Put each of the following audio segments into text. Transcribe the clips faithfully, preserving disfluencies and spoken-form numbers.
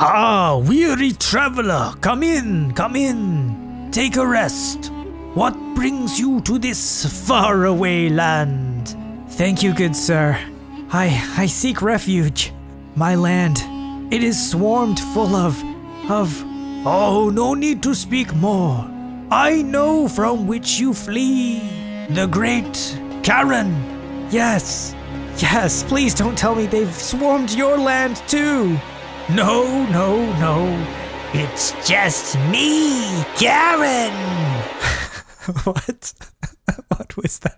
Ah, weary traveler, come in, come in. Take a rest. What brings you to this faraway land? Thank you, good sir. I, I seek refuge. My land, it is swarmed full of, of... Oh, no need to speak more. I know from which you flee. The great Karen. Yes, yes, please don't tell me they've swarmed your land too. No, no, no. It's just me, Karen. What? What was that?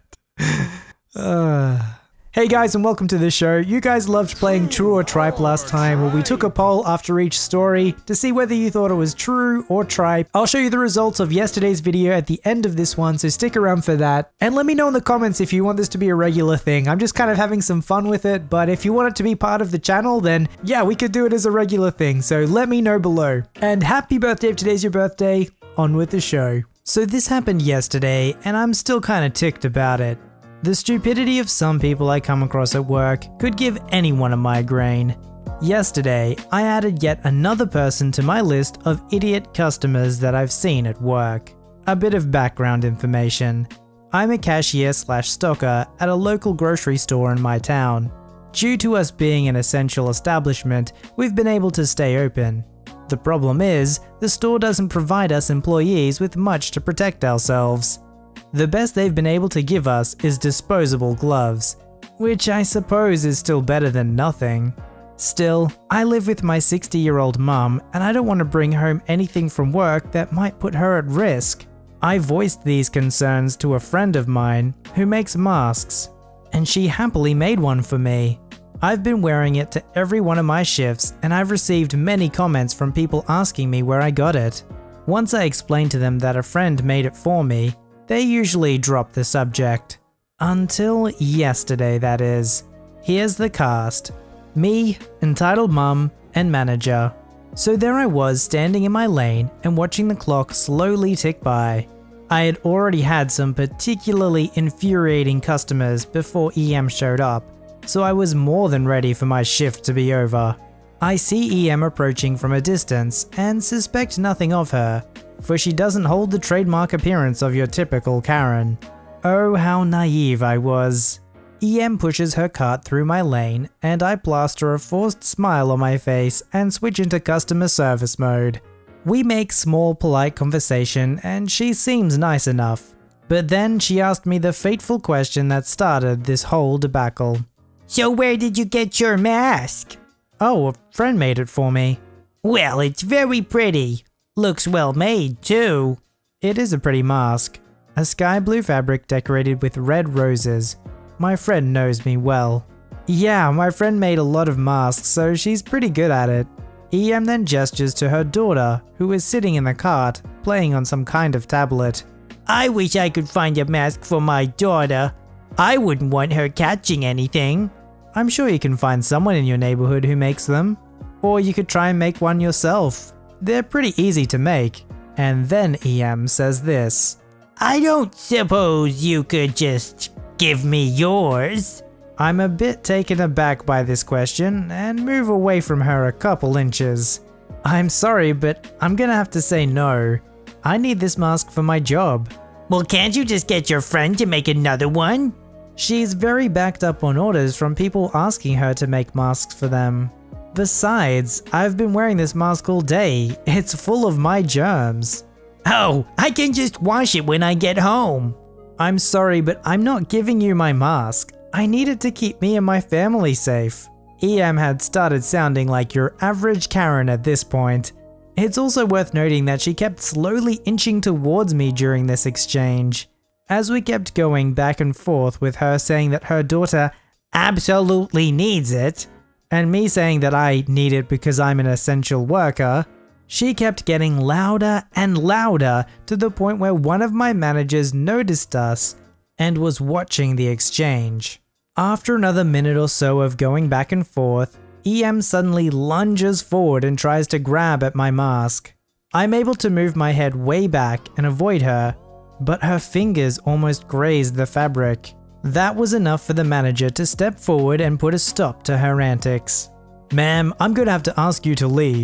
Uh... Hey guys, and welcome to the show. You guys loved playing True or Tripe last time, where we took a poll after each story to see whether you thought it was true or tripe. I'll show you the results of yesterday's video at the end of this one, so stick around for that. And let me know in the comments if you want this to be a regular thing. I'm just kind of having some fun with it, but if you want it to be part of the channel, then yeah, we could do it as a regular thing, so let me know below. And happy birthday if today's your birthday. On with the show. So this happened yesterday, and I'm still kind of ticked about it. The stupidity of some people I come across at work could give anyone a migraine. Yesterday, I added yet another person to my list of idiot customers that I've seen at work. A bit of background information. I'm a cashier slash stocker at a local grocery store in my town. Due to us being an essential establishment, we've been able to stay open. The problem is, the store doesn't provide us employees with much to protect ourselves. The best they've been able to give us is disposable gloves, which I suppose is still better than nothing. Still, I live with my sixty year old mum and I don't want to bring home anything from work that might put her at risk. I voiced these concerns to a friend of mine who makes masks, and she happily made one for me. I've been wearing it to every one of my shifts and I've received many comments from people asking me where I got it. Once I explained to them that a friend made it for me, they usually drop the subject. Until yesterday, that is. Here's the cast. Me, entitled mum, and manager. So there I was standing in my lane and watching the clock slowly tick by. I had already had some particularly infuriating customers before E M showed up, so I was more than ready for my shift to be over. I see E M approaching from a distance and suspect nothing of her, for she doesn't hold the trademark appearance of your typical Karen. Oh, how naive I was. E M pushes her cart through my lane and I plaster a forced smile on my face and switch into customer service mode. We make small polite conversation and she seems nice enough. But then she asked me the fateful question that started this whole debacle. So where did you get your mask? Oh, a friend made it for me. Well, it's very pretty. Looks well made, too. It is a pretty mask. A sky blue fabric decorated with red roses. My friend knows me well. Yeah, my friend made a lot of masks, so she's pretty good at it. E M then gestures to her daughter, who is sitting in the cart, playing on some kind of tablet. I wish I could find a mask for my daughter. I wouldn't want her catching anything. I'm sure you can find someone in your neighborhood who makes them. Or you could try and make one yourself. They're pretty easy to make. And then E M says this. I don't suppose you could just give me yours? I'm a bit taken aback by this question and move away from her a couple inches. I'm sorry, but I'm gonna have to say no. I need this mask for my job. Well, can't you just get your friend to make another one? She's very backed up on orders from people asking her to make masks for them. Besides, I've been wearing this mask all day. It's full of my germs. Oh, I can just wash it when I get home. I'm sorry, but I'm not giving you my mask. I need it to keep me and my family safe. E M had started sounding like your average Karen at this point. It's also worth noting that she kept slowly inching towards me during this exchange. As we kept going back and forth with her saying that her daughter absolutely needs it, and me saying that I need it because I'm an essential worker, she kept getting louder and louder to the point where one of my managers noticed us and was watching the exchange. After another minute or so of going back and forth, E M suddenly lunges forward and tries to grab at my mask. I'm able to move my head way back and avoid her, but her fingers almost grazed the fabric. That was enough for the manager to step forward and put a stop to her antics. Ma'am, I'm gonna have to ask you to leave.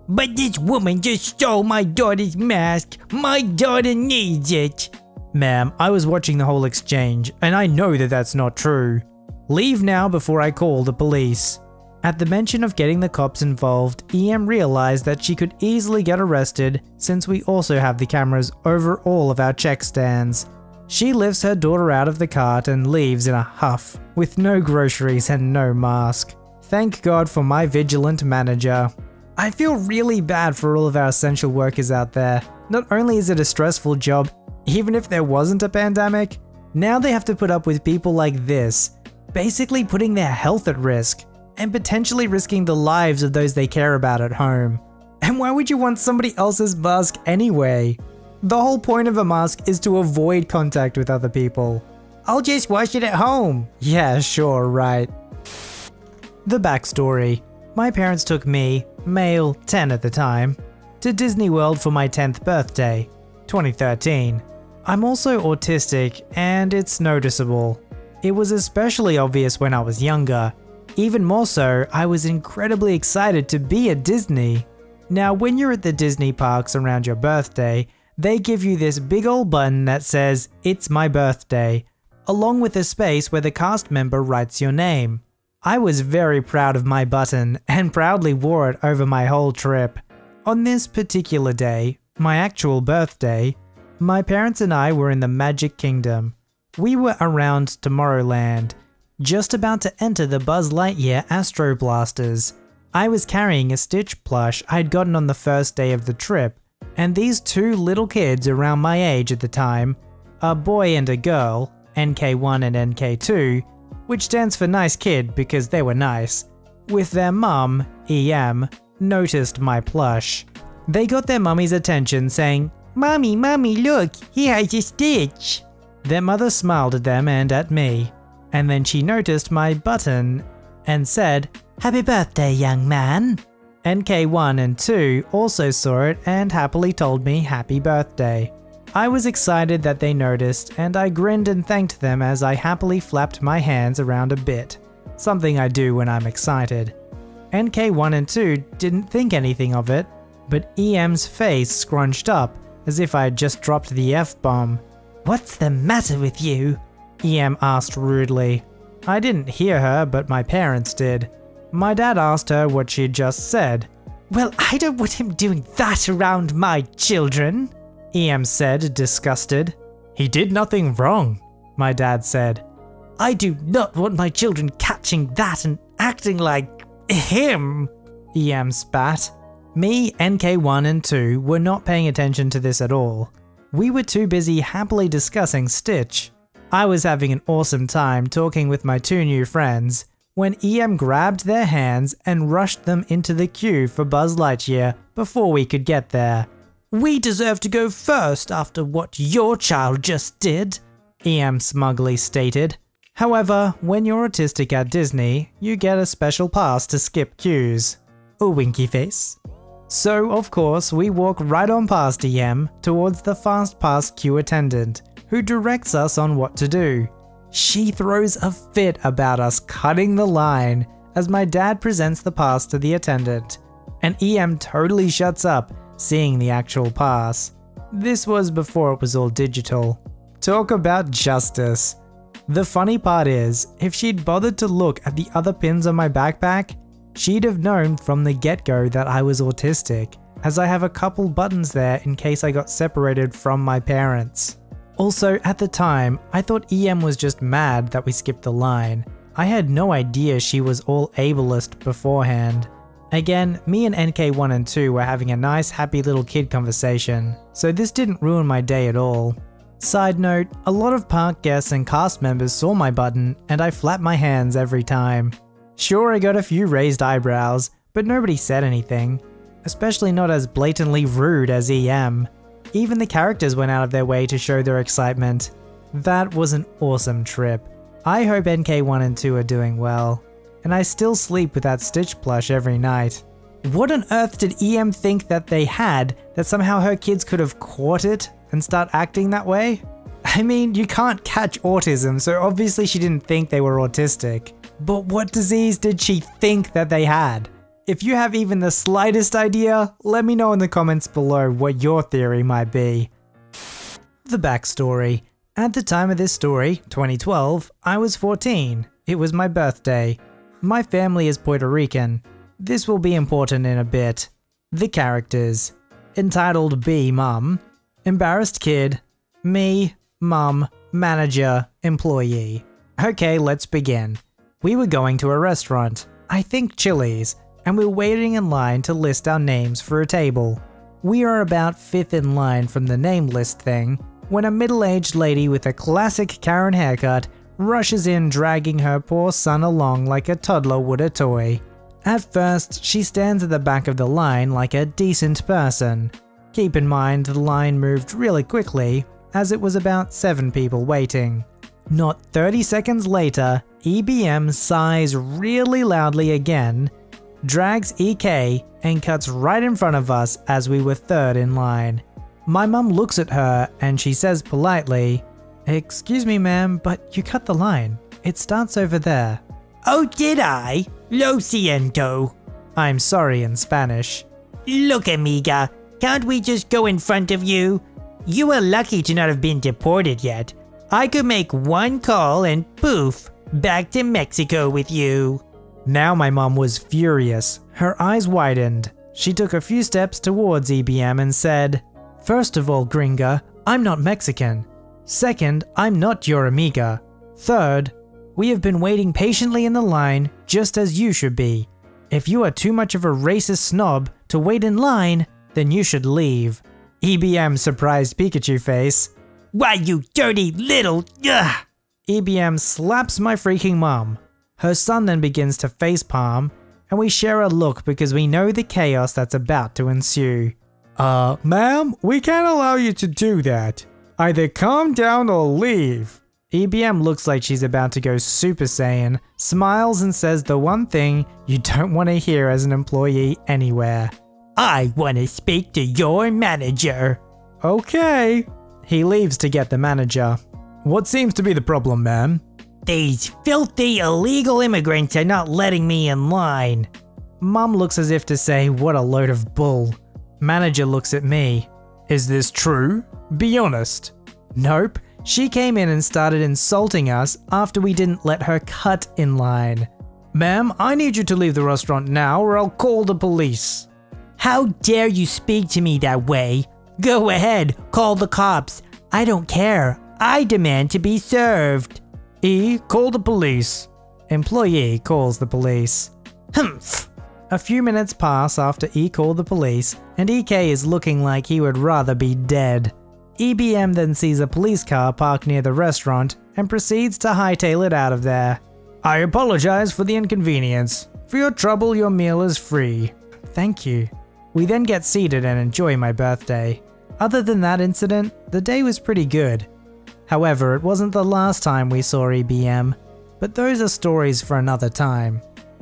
But this woman just stole my daughter's mask. My daughter needs it. Ma'am, I was watching the whole exchange, and I know that that's not true. Leave now before I call the police. At the mention of getting the cops involved, E M realized that she could easily get arrested since we also have the cameras over all of our check stands. She lifts her daughter out of the cart and leaves in a huff, with no groceries and no mask. Thank God for my vigilant manager. I feel really bad for all of our essential workers out there. Not only is it a stressful job, even if there wasn't a pandemic, now they have to put up with people like this, basically putting their health at risk, and potentially risking the lives of those they care about at home. And why would you want somebody else's mask anyway? The whole point of a mask is to avoid contact with other people. I'll just wash it at home. Yeah, sure, right. The backstory. My parents took me, male, ten at the time, to Disney World for my tenth birthday, twenty thirteen. I'm also autistic, and it's noticeable. It was especially obvious when I was younger. Even more so, I was incredibly excited to be at Disney. Now, when you're at the Disney parks around your birthday, they give you this big old button that says, "It's my birthday," along with a space where the cast member writes your name. I was very proud of my button and proudly wore it over my whole trip. On this particular day, my actual birthday, my parents and I were in the Magic Kingdom. We were around Tomorrowland, just about to enter the Buzz Lightyear Astro Blasters. I was carrying a Stitch plush I'd gotten on the first day of the trip, and these two little kids around my age at the time, a boy and a girl, N K one and N K two, which stands for nice kid because they were nice, with their mum, E M, noticed my plush. They got their mummy's attention saying, "Mommy, mommy, look, he has a Stitch." Their mother smiled at them and at me, and then she noticed my button and said, "Happy birthday, young man." N K one and two also saw it and happily told me happy birthday. I was excited that they noticed, and I grinned and thanked them as I happily flapped my hands around a bit, something I do when I'm excited. N K one and two didn't think anything of it, but E M's face scrunched up as if I had just dropped the F-bomb. "What's the matter with you?" E M asked rudely. I didn't hear her, but my parents did. My dad asked her what she'd just said. "Well, I don't want him doing that around my children," E M said, disgusted. "He did nothing wrong," my dad said. "I do not want my children catching that and acting like him," E M spat. Me, N K one and two were not paying attention to this at all. We were too busy happily discussing Stitch. I was having an awesome time talking with my two new friends when E M grabbed their hands and rushed them into the queue for Buzz Lightyear before we could get there. "We deserve to go first after what your child just did," E M smugly stated. However, when you're autistic at Disney, you get a special pass to skip queues. A winky face. So, of course, we walk right on past E M towards the Fast Pass queue attendant, who directs us on what to do. She throws a fit about us cutting the line as my dad presents the pass to the attendant, and E M totally shuts up, seeing the actual pass. This was before it was all digital. Talk about justice. The funny part is, if she'd bothered to look at the other pins on my backpack, she'd have known from the get-go that I was autistic, as I have a couple buttons there in case I got separated from my parents. Also, at the time, I thought E M was just mad that we skipped the line. I had no idea she was all ableist beforehand. Again, me and N K one and two were having a nice happy little kid conversation, so this didn't ruin my day at all. Side note, a lot of park guests and cast members saw my button and I flapped my hands every time. Sure, I got a few raised eyebrows, but nobody said anything, especially not as blatantly rude as E M. Even the characters went out of their way to show their excitement. That was an awesome trip. I hope N K one and two are doing well, and I still sleep with that Stitch plush every night. What on earth did E M think that they had that somehow her kids could have caught it and start acting that way? I mean, you can't catch autism, so obviously she didn't think they were autistic. But what disease did she think that they had? If you have even the slightest idea, let me know in the comments below what your theory might be. The backstory. At the time of this story, twenty twelve, I was fourteen. It was my birthday. My family is Puerto Rican. This will be important in a bit. The characters. Entitled B Mum, Embarrassed Kid, Me, Mum, Manager, Employee. Okay, let's begin. We were going to a restaurant, I think Chili's, and we were waiting in line to list our names for a table. We are about fifth in line from the name list thing, when a middle-aged lady with a classic Karen haircut rushes in dragging her poor son along like a toddler would a toy. At first, she stands at the back of the line like a decent person. Keep in mind the line moved really quickly, as it was about seven people waiting. Not thirty seconds later, E B M sighs really loudly again, drags E K, and cuts right in front of us as we were third in line. My mum looks at her and she says politely, "Excuse me ma'am, but you cut the line. It starts over there." Oh, did I? Lo siento. I'm sorry in Spanish. Look, amiga, can't we just go in front of you? You are lucky to not have been deported yet. I could make one call and poof, back to Mexico with you. Now my mum was furious. Her eyes widened. She took a few steps towards E B M and said, "First of all, gringa, I'm not Mexican. Second, I'm not your amiga. Third, we have been waiting patiently in the line just as you should be. If you are too much of a racist snob to wait in line, then you should leave." E B M surprised Pikachu face. Why, you dirty little… Ugh. E B M slaps my freaking mum. Her son then begins to facepalm, and we share a look because we know the chaos that's about to ensue. Uh, ma'am, we can't allow you to do that. Either calm down or leave. E B M looks like she's about to go Super Saiyan, smiles and says the one thing you don't want to hear as an employee anywhere. I want to speak to your manager. Okay. He leaves to get the manager. What seems to be the problem, ma'am? These filthy illegal immigrants are not letting me in line. Mum looks as if to say, what a load of bull. Manager looks at me. Is this true? Be honest. Nope. She came in and started insulting us after we didn't let her cut in line. Ma'am, I need you to leave the restaurant now or I'll call the police. How dare you speak to me that way? Go ahead, call the cops. I don't care. I demand to be served. E, call the police. Employee calls the police. Humph. A few minutes pass after E called the police, and E K is looking like he would rather be dead. E B M then sees a police car parked near the restaurant and proceeds to hightail it out of there. I apologize for the inconvenience. For your trouble, your meal is free. Thank you. We then get seated and enjoy my birthday. Other than that incident, the day was pretty good. However, it wasn't the last time we saw E B M, but those are stories for another time.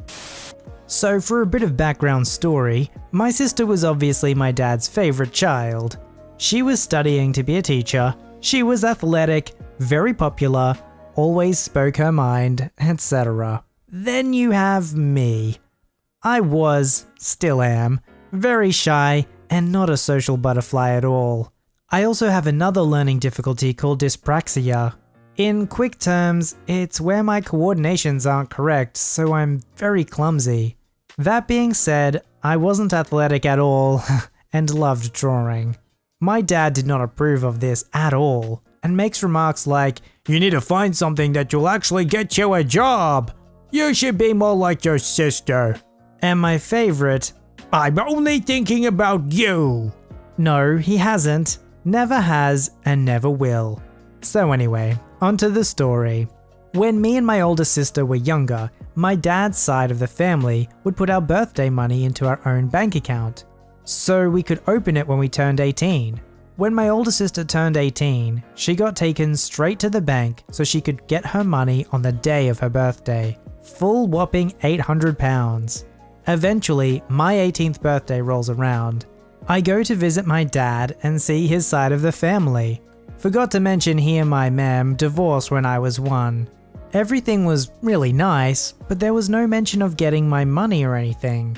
So for a bit of background story, my sister was obviously my dad's favorite child. She was studying to be a teacher, she was athletic, very popular, always spoke her mind, et cetera. Then you have me. I was, still am, very shy and not a social butterfly at all. I also have another learning difficulty called dyspraxia. In quick terms, it's where my coordinations aren't correct, so I'm very clumsy. That being said, I wasn't athletic at all and loved drawing. My dad did not approve of this at all and makes remarks like, "You need to find something that will actually get you a job. You should be more like your sister." And my favorite, "I'm only thinking about you." No, he hasn't, never has, and never will. So anyway, onto the story. When me and my older sister were younger, my dad's side of the family would put our birthday money into our own bank account, so we could open it when we turned eighteen. When my older sister turned eighteen, she got taken straight to the bank so she could get her money on the day of her birthday. Full whopping eight hundred pounds. Eventually, my eighteenth birthday rolls around. I go to visit my dad and see his side of the family. Forgot to mention he and my ma'am divorced when I was one. Everything was really nice, but there was no mention of getting my money or anything.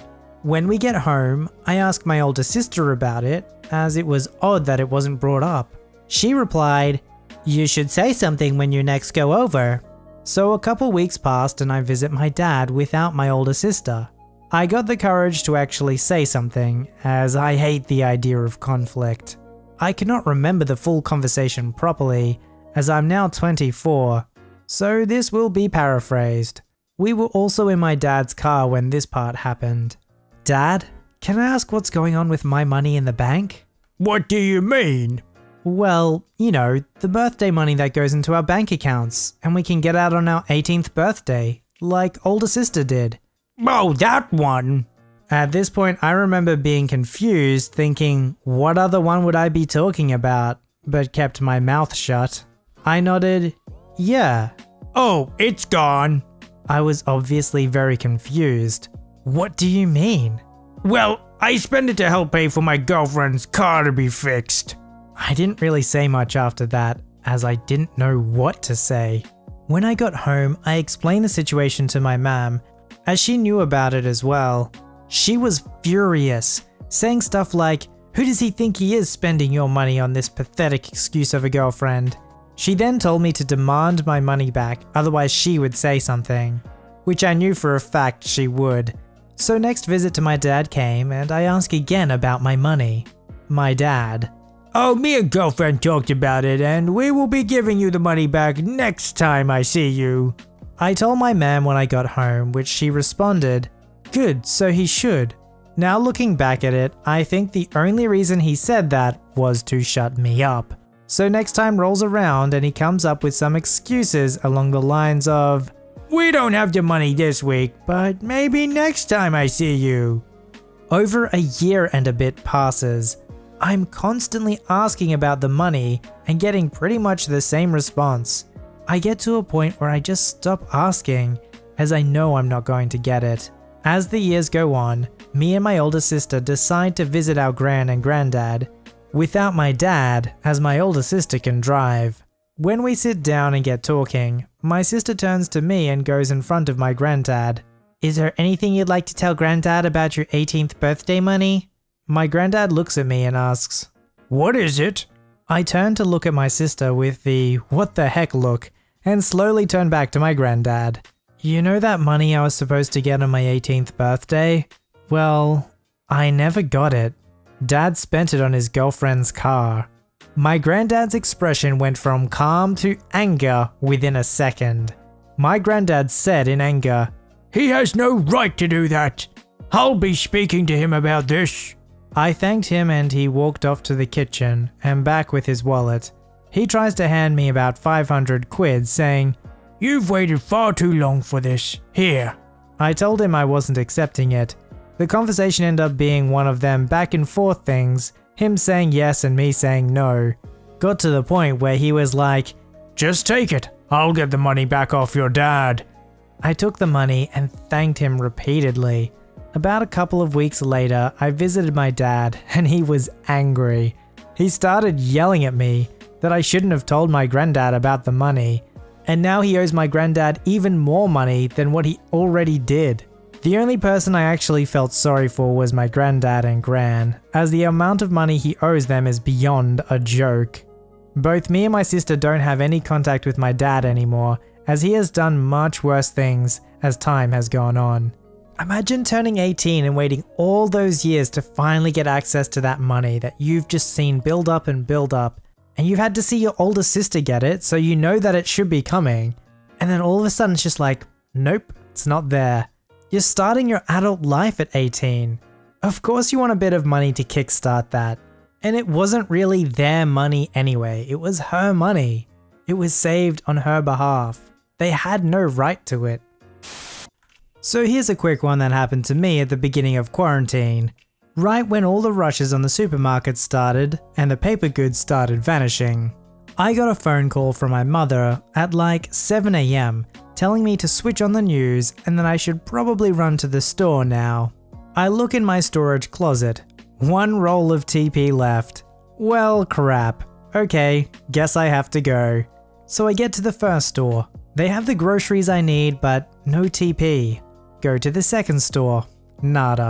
When we get home, I ask my older sister about it, as it was odd that it wasn't brought up. She replied, "You should say something when you next go over." So a couple weeks passed and I visit my dad without my older sister. I got the courage to actually say something, as I hate the idea of conflict. I cannot remember the full conversation properly, as I'm now twenty-four, so this will be paraphrased. We were also in my dad's car when this part happened. "Dad, can I ask what's going on with my money in the bank?" What do you mean? Well, you know, the birthday money that goes into our bank accounts, and we can get out on our eighteenth birthday, like older sister did. Oh, that one. At this point, I remember being confused, thinking, what other one would I be talking about, but kept my mouth shut. I nodded, yeah. Oh, it's gone. I was obviously very confused. What do you mean? Well, I spent it to help pay for my girlfriend's car to be fixed. I didn't really say much after that, as I didn't know what to say. When I got home, I explained the situation to my mom, as she knew about it as well. She was furious, saying stuff like, "Who does he think he is spending your money on this pathetic excuse of a girlfriend?" She then told me to demand my money back, otherwise she would say something, which I knew for a fact she would. So next visit to my dad came and I asked again about my money. My dad, "Oh, me and girlfriend talked about it and we will be giving you the money back next time I see you." I told my mom when I got home, which she responded, "Good, so he should." Now looking back at it, I think the only reason he said that was to shut me up. So next time rolls around and he comes up with some excuses along the lines of, "We don't have the money this week, but maybe next time I see you." Over a year and a bit passes. I'm constantly asking about the money and getting pretty much the same response. I get to a point where I just stop asking, as I know I'm not going to get it. As the years go on, me and my older sister decide to visit our gran and granddad, without my dad, as my older sister can drive. When we sit down and get talking, my sister turns to me and goes in front of my granddad. "Is there anything you'd like to tell granddad about your eighteenth birthday money?" My granddad looks at me and asks, "What is it?" I turn to look at my sister with the what the heck look and slowly turn back to my granddad. "You know that money I was supposed to get on my eighteenth birthday? Well, I never got it. Dad spent it on his girlfriend's car." My granddad's expression went from calm to anger within a second. My granddad said in anger, "He has no right to do that. I'll be speaking to him about this." I thanked him and he walked off to the kitchen and back with his wallet. He tries to hand me about five hundred quid, saying, "You've waited far too long for this. Here." I told him I wasn't accepting it. The conversation ended up being one of them back and forth things, him saying yes and me saying no. Got to the point where he was like, "Just take it. I'll get the money back off your dad." I took the money and thanked him repeatedly. About a couple of weeks later, I visited my dad and he was angry. He started yelling at me that I shouldn't have told my granddad about the money, and now he owes my granddad even more money than what he already did. The only person I actually felt sorry for was my granddad and gran, as the amount of money he owes them is beyond a joke. Both me and my sister don't have any contact with my dad anymore, as he has done much worse things as time has gone on. Imagine turning eighteen and waiting all those years to finally get access to that money that you've just seen build up and build up, and you've had to see your older sister get it, so you know that it should be coming, and then all of a sudden it's just like, nope, it's not there. You're starting your adult life at eighteen. Of course you want a bit of money to kickstart that. And it wasn't really their money anyway, it was her money. It was saved on her behalf. They had no right to it. So here's a quick one that happened to me at the beginning of quarantine. Right when all the rushes on the supermarket started and the paper goods started vanishing. I got a phone call from my mother at like seven A M telling me to switch on the news and that I should probably run to the store now. I look in my storage closet. One roll of T P left. Well, crap. Okay, guess I have to go. So I get to the first store. They have the groceries I need, but no T P. Go to the second store. Nada.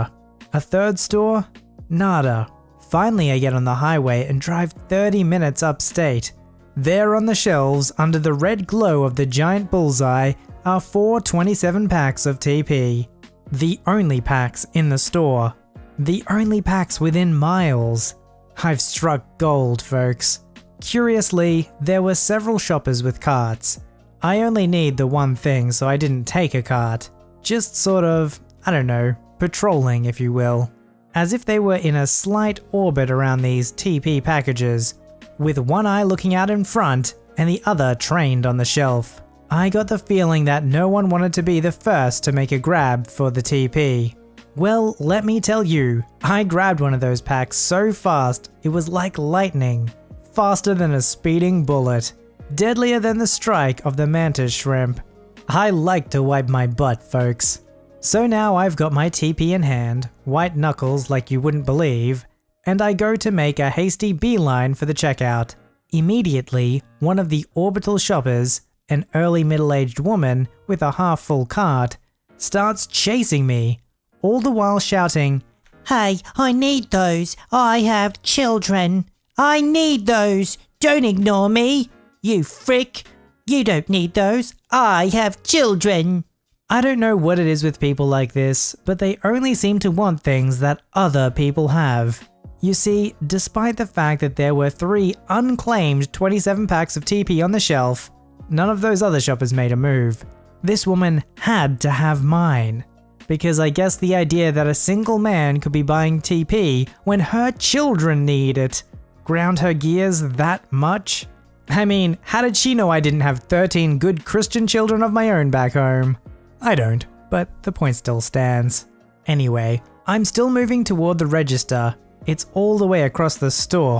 A third store? Nada. Finally I get on the highway and drive thirty minutes upstate. There on the shelves, under the red glow of the giant bullseye, are four twenty-seven packs of T P. The only packs in the store. The only packs within miles. I've struck gold, folks. Curiously, there were several shoppers with carts. I only need the one thing, so I didn't take a cart. Just sort of, I don't know, patrolling if you will. As if they were in a slight orbit around these T P packages, with one eye looking out in front and the other trained on the shelf. I got the feeling that no one wanted to be the first to make a grab for the T P. Well, let me tell you, I grabbed one of those packs so fast it was like lightning. Faster than a speeding bullet. Deadlier than the strike of the mantis shrimp. I like to wipe my butt, folks. So now I've got my T P in hand, white knuckles like you wouldn't believe, and I go to make a hasty beeline for the checkout. Immediately, one of the orbital shoppers, an early middle-aged woman with a half-full cart, starts chasing me, all the while shouting, "Hey, I need those. I have children. I need those. Don't ignore me. You frick. You don't need those. I have children." I don't know what it is with people like this, but they only seem to want things that other people have. You see, despite the fact that there were three unclaimed twenty-seven packs of T P on the shelf, none of those other shoppers made a move. This woman had to have mine. Because I guess the idea that a single man could be buying T P when her children need it ground her gears that much? I mean, how did she know I didn't have thirteen good Christian children of my own back home? I don't, but the point still stands. Anyway, I'm still moving toward the register. It's all the way across the store.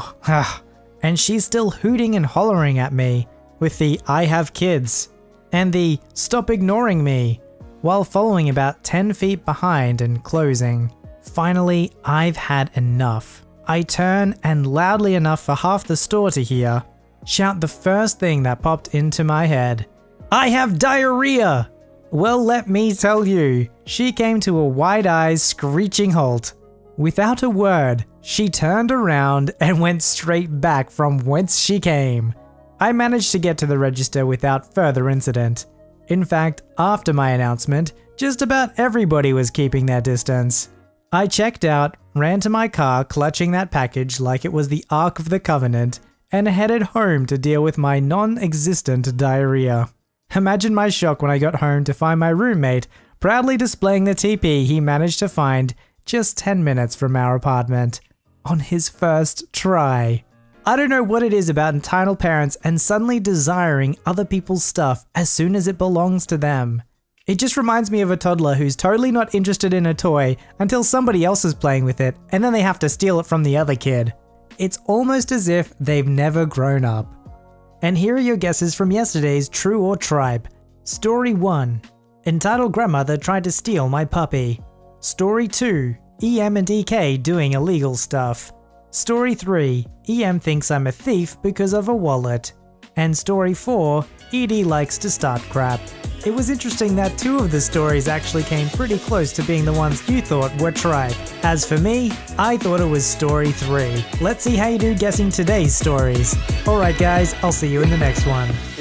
And she's still hooting and hollering at me with the "I have kids" and the "stop ignoring me," while following about ten feet behind and closing. Finally, I've had enough. I turn and loudly enough for half the store to hear, shout the first thing that popped into my head. "I have diarrhea!" Well, let me tell you, she came to a wide-eyed screeching halt. Without a word, she turned around and went straight back from whence she came. I managed to get to the register without further incident. In fact, after my announcement, just about everybody was keeping their distance. I checked out, ran to my car clutching that package like it was the Ark of the Covenant, and headed home to deal with my non-existent diarrhea. Imagine my shock when I got home to find my roommate proudly displaying the T P he managed to find just ten minutes from our apartment. On his first try. I don't know what it is about entitled parents and suddenly desiring other people's stuff as soon as it belongs to them. It just reminds me of a toddler who's totally not interested in a toy until somebody else is playing with it and then they have to steal it from the other kid. It's almost as if they've never grown up. And here are your guesses from yesterday's True or Tripe. Story one. Entitled grandmother tried to steal my puppy. Story two. E M and E K doing illegal stuff. Story three. E M thinks I'm a thief because of a wallet. And story four. Edie likes to start crap. It was interesting that two of the stories actually came pretty close to being the ones you thought were tripe. As for me, I thought it was story three. Let's see how you do guessing today's stories. Alright guys, I'll see you in the next one.